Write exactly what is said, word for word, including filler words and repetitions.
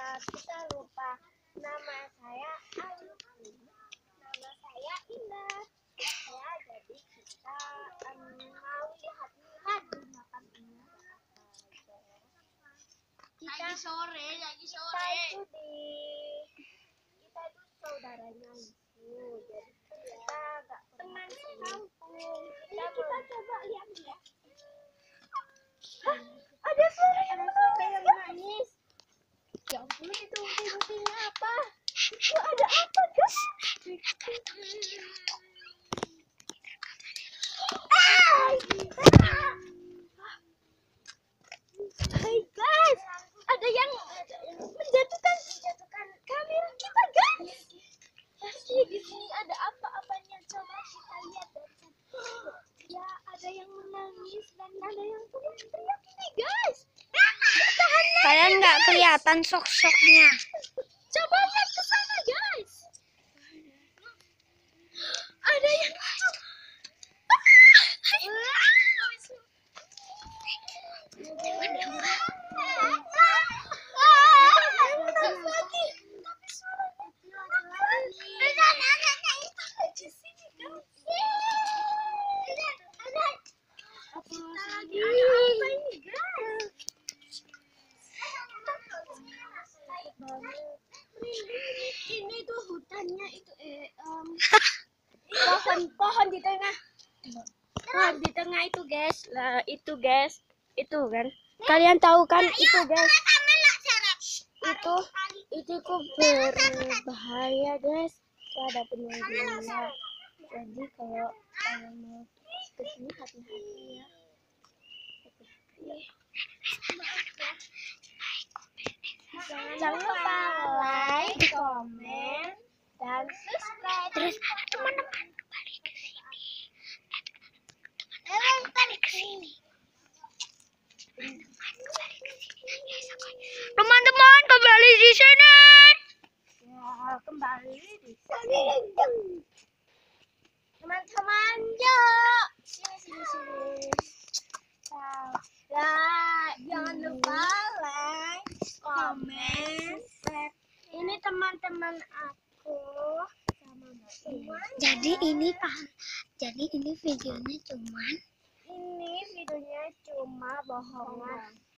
kita lupa. Nama saya Ayu. Nama saya Indah. Ya, jadi kita um, mau lihat-lihat di makam ini. Kita Lagi sore, lagi kita sore. itu di kita itu saudaranya itu. Jadi kita agak teman sekampung. Kita, kita coba lihat ya. Hah? Ada suara yang menangis. Yang nangis. Ya ampun, itu buktinya apa? Itu ada apa, guys? Hai guys, ada yang menjatuhkan menjatuhkan kamera kita, guys. Pasti di sini ada apa-apanya. Coba kita lihat dan ya, ada yang menangis dan ada yang teriak-teriak ini, guys. Nggak tahan lagi, Kalian nggak guys. kelihatan sok-soknya. Coba lihat ke sana, guys. Ada yang lucu. Ini tuh hutannya itu eh um, pohon pohon di tengah pohon di tengah itu, guys. Lah itu, guys, itu kan kalian tahu kan itu, guys, itu itu kok berbahaya, guys. Itu ada penunggunya. Jadi kalau kalian mau kesini hati-hati ya. Jangan lupa like, komen, dan subscribe. Terus teman-teman kembali ke sini. Teman-teman kembali ke sini. Teman-teman kembali di sini. Ya, kembali di sini. Teman-teman, yuk. Sini, sini, sini. Nah, jangan lupa like, komen, subscribe. Ini teman-teman aku sama Mbak Iwan. Jadi ini pak, jadi ini videonya cuman Ini videonya cuma bohongan.